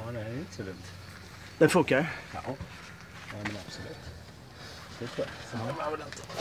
det är inte så dumt. Den funkar? Ja, men absolut. Det tror jag.